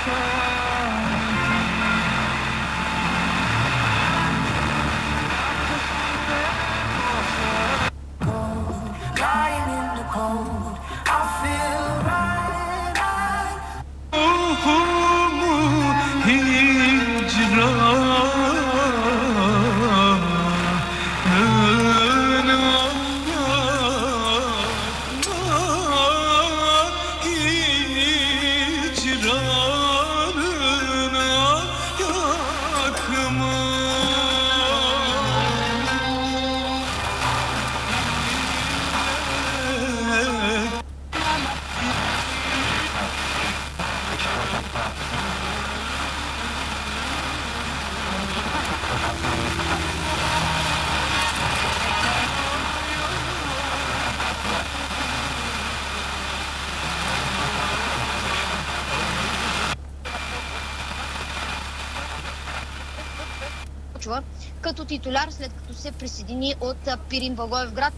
Като титуляр, след като се присъедини от Пирин Благоевград.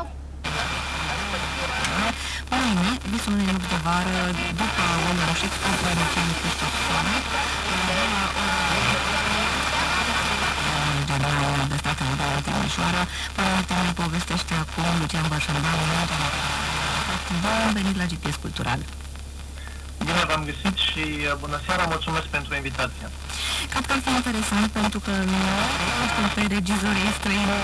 Първо, висунен отговор до Павло Мирошек, който е началник на София. Добра, достатъчно да Mișoara, parantena povestește acum Lucian Bărșălban, activa venit la GPS Cultural. Bine v-am găsit și bună seara, mulțumesc pentru invitație. Cred că ar fi interesant pentru că nu știu pe regizorii străini.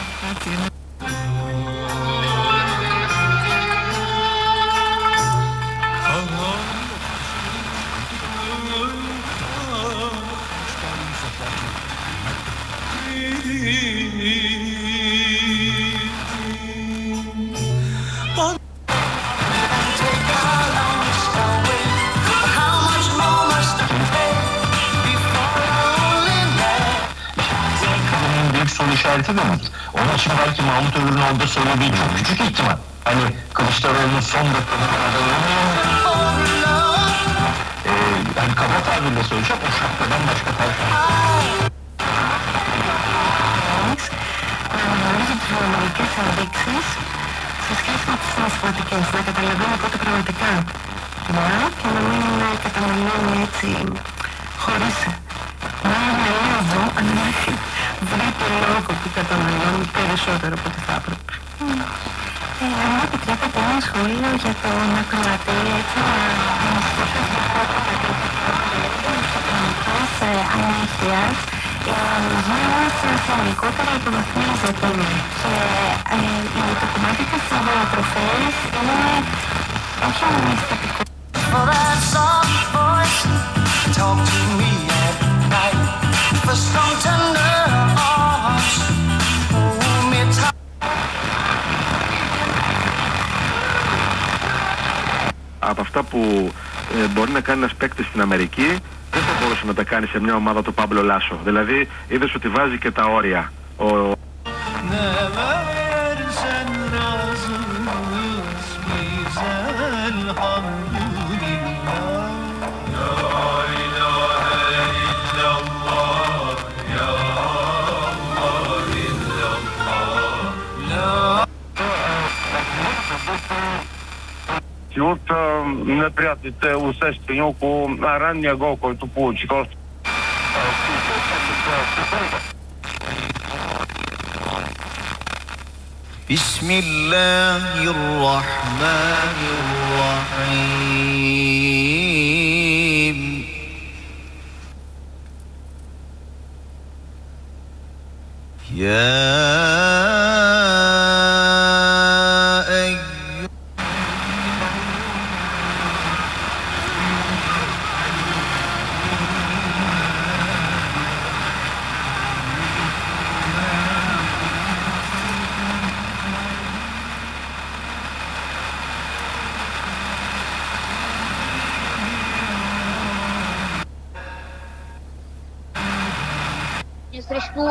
Soru işareti de mi? Onun için belki Mahmut Övür'ün orada söylediği çok küçük ihtimal. Hani Kılıçdaroğlu'nun son dakikalarda hani kaba tabirle söyleyeceğim, o şapkadan başka tavşan. Μερικές ενδείξεις σε σχέση με τις συναισθηματικές, να καταλαβαίνω πότε πραγματικά μπορώ και να μην καταναλώνει έτσι χωρίς να αναλάβω αν έχει βρει το λόγο που καταναλώνει περισσότερο από ό,τι θα έπρεπε. Αν μου επιτρέπετε ένα σχόλιο για τον ακροατή, έτσι να στήσω στο χρονικός ανέχειας, η υγεία μας γενικότερα υποβαθμίζεται και το κομμάτι της διατροφής είναι όχι μόνο αισθητικό. Από αυτά που μπορεί να κάνει ένας παίκτης στην Αμερική, δεν θα μπορούσε να τα κάνει σε μια ομάδα του Πάμπλο Λάσο. Δηλαδή, είδες ότι βάζει και τα όρια. От неприятните усещания около ранния гол, който получих. بسم الله الرحمن الرحيم يا срещу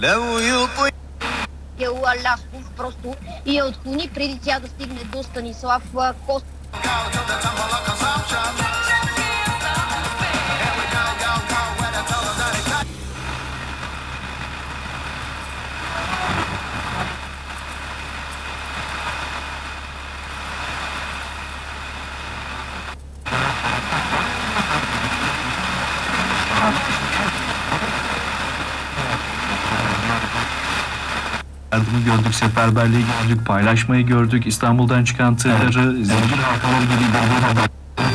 لو يطيع Я Лясков просто и я отклони преди тя да стигне до Станислав Кост. Yardımı gördük, seferberliği gördük, paylaşmayı gördük, İstanbul'dan çıkan tırları, zincir halkaları gibi birbirine.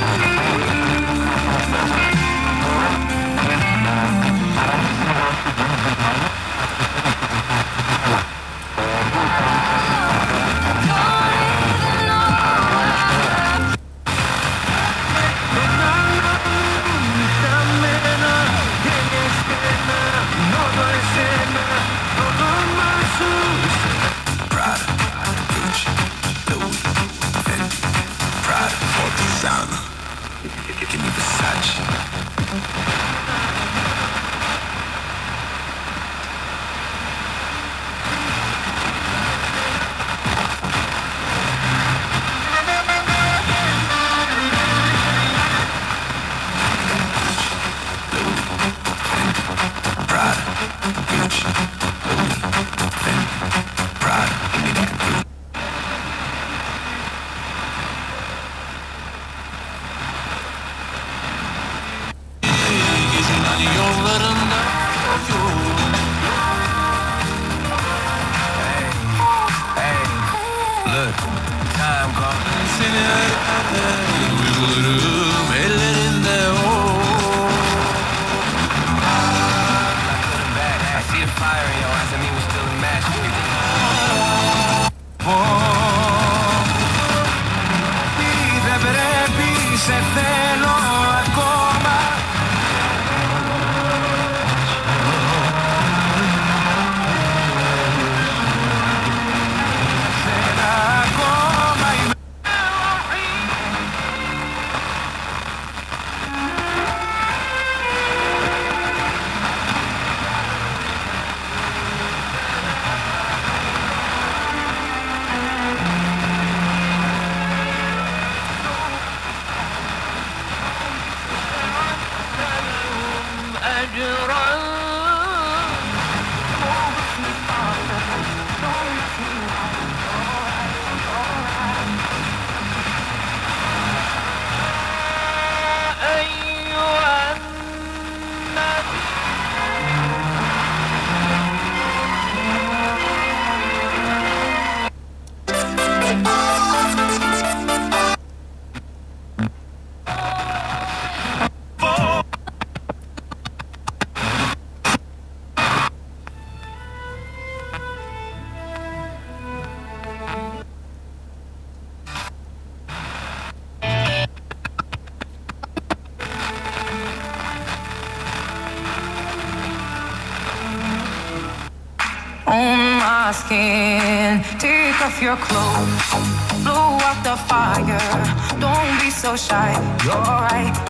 Skin. Take off your clothes, blow out the fire. Don't be so shy. You're right.